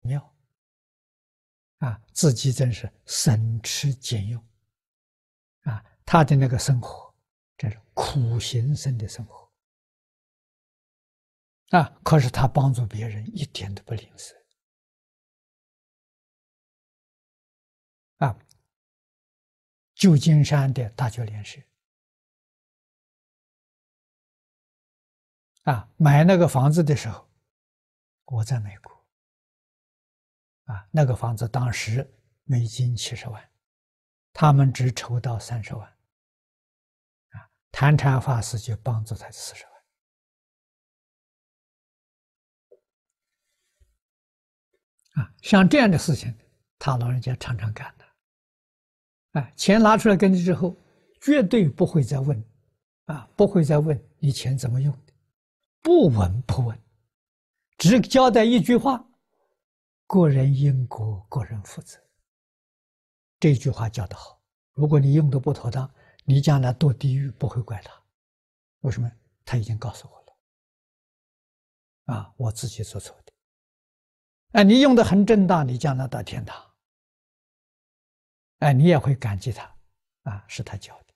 妙啊，自己真是省吃俭用啊，他的那个生活，这是苦行僧的生活啊，可是他帮助别人一点都不吝啬啊。旧金山的大觉莲师啊，买那个房子的时候，我在美国啊，那个房子当时美金70万，他们只筹到30万啊，坛禅法师就帮助他40万啊，像这样的事情，他老人家常常干的。啊，钱拿出来给你之后，绝对不会再问，啊，不会再问你钱怎么用的，不闻不问，只交代一句话：个人因果，个人负责。这句话教得好，如果你用的不妥当，你将来堕地狱不会怪他，为什么？他已经告诉我了，啊，我自己做错的。哎，你用的很正当，你将来到天堂。哎，你也会感激他，啊，是他教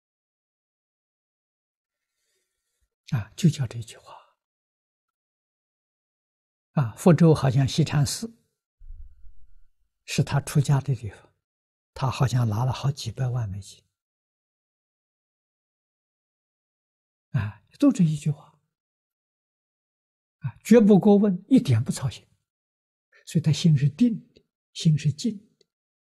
的，啊，就叫这句话，啊，福州好像西禅寺是他出家的地方，他好像拿了好几百万美金，啊，就这一句话，啊，绝不过问，一点不操心，所以他心是定的，心是静的。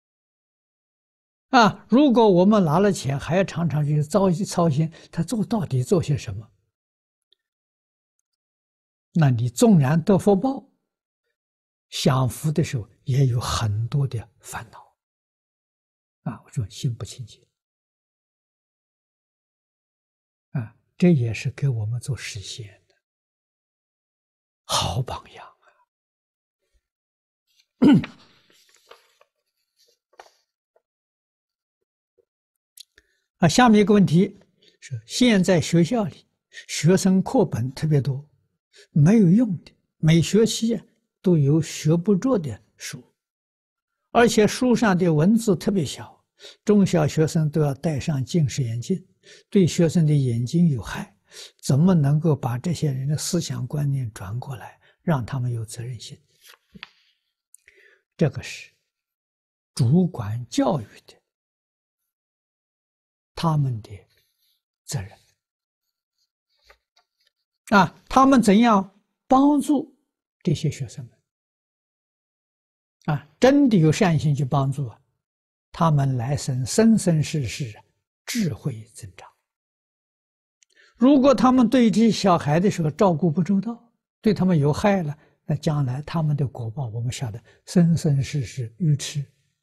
啊，如果我们拿了钱，还要常常去操心他到底做些什么，那你纵然得福报，享福的时候也有很多的烦恼。啊，我说心不清净。啊，这也是给我们做实现的好榜样啊。啊，下面一个问题是：现在学校里学生课本特别多，没有用的，每学期都有学不着的书，而且书上的文字特别小，中小学生都要戴上近视眼镜，对学生的眼睛有害。怎么能够把这些人的思想观念转过来，让他们有责任心？这个是主管教育的他们的责任啊，他们怎样帮助这些学生们啊？真的有善心去帮助啊，他们来生生生世世智慧增长。如果他们对这些小孩的时候照顾不周到，对他们有害了，那将来他们的果报我们晓得，生生世世愚痴。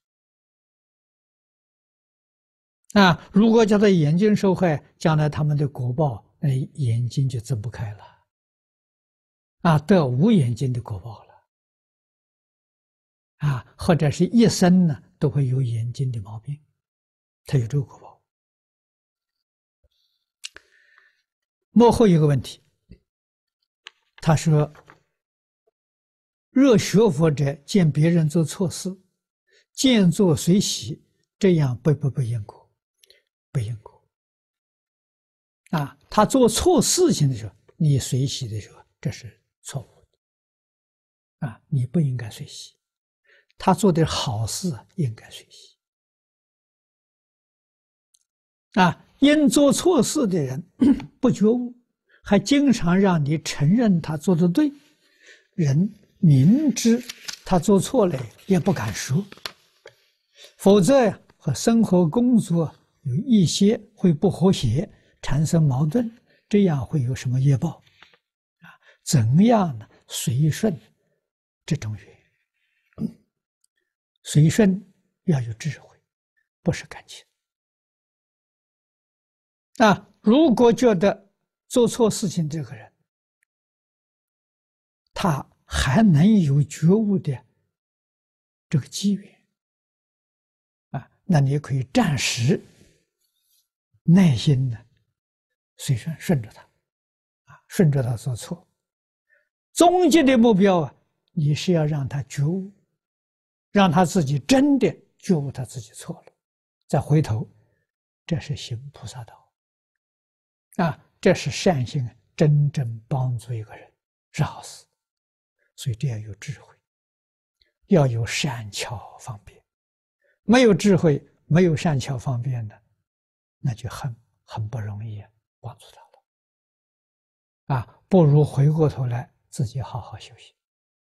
啊，如果叫他眼睛受害，将来他们的果报，那眼睛就睁不开了，啊，得无眼睛的果报了，啊，或者是一生呢都会有眼睛的毛病，他有这个果报。幕后一个问题，他说：若学佛者见别人做错事，见作随喜，这样不因果？不因果啊！他做错事情的时候，你随喜的时候，这是错误的啊！你不应该随喜。他做的好事应该随喜啊！因做错事的人不觉悟，还经常让你承认他做的对，人明知他做错了也不敢说，否则呀，和生活工作有一些会不和谐，产生矛盾，这样会有什么业报啊？怎样呢？随顺这种缘，随顺要有智慧，不是感情啊。如果觉得做错事情这个人，他还能有觉悟的这个机缘啊，那你可以暂时耐心的随顺着他啊，顺着他做错。终极的目标啊， 你是要让他觉悟，让他自己真的觉悟他自己错了，再回头，这是行菩萨道啊，这是善行真正帮助一个人是好事。所以这要有智慧，要有善巧方便。没有智慧，没有善巧方便的，那就很不容易帮助他了啊！不如回过头来自己好好修行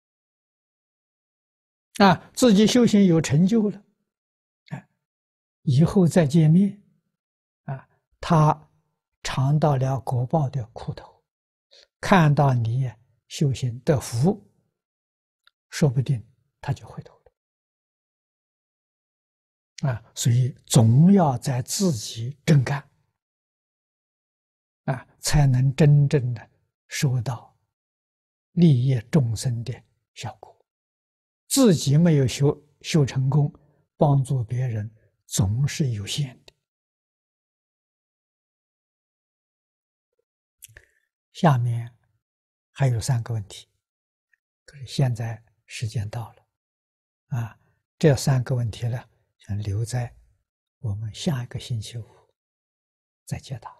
啊，自己修行有成就了，啊，以后再见面啊，他尝到了果报的苦头，看到你修行得福，说不定他就回头了啊！所以总要在自己真干啊，才能真正的收到利益众生的效果。自己没有修成功，帮助别人总是有限的。下面还有3个问题，可是现在时间到了啊，这3个问题呢，想留在我们下一个星期五再解答。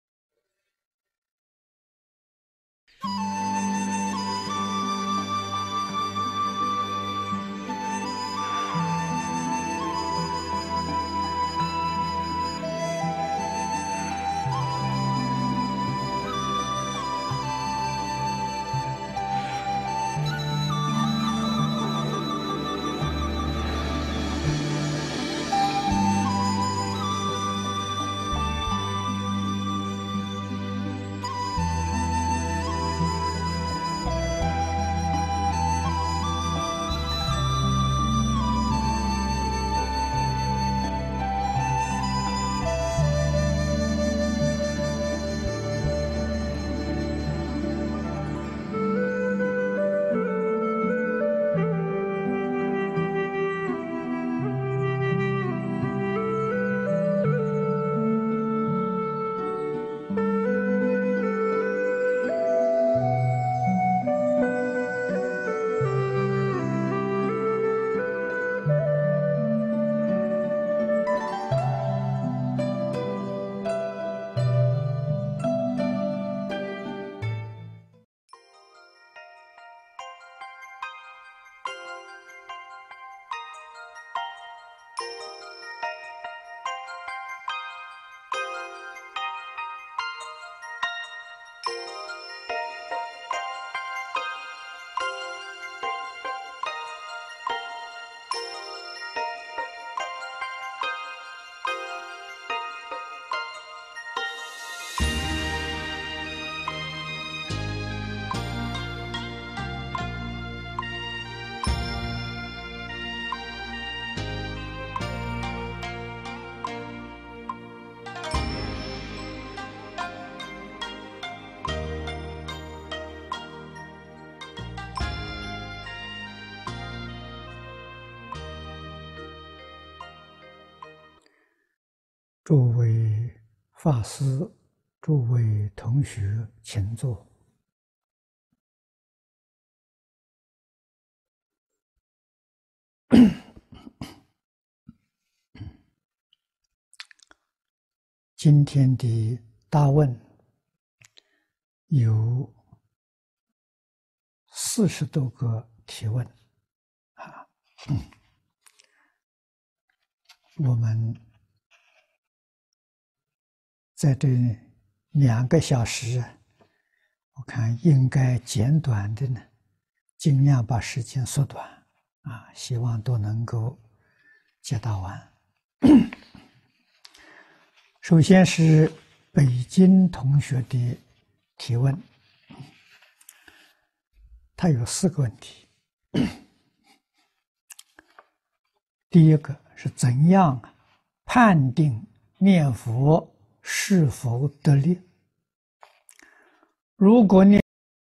诸位法师，诸位同学，请坐。今天的大问有40多个提问啊，我们在这2个小时，我看应该简短的呢，尽量把时间缩短啊，希望都能够解答完。首先是北京同学的提问，他有4个问题。第一个是怎样判定念佛是否得力？如果念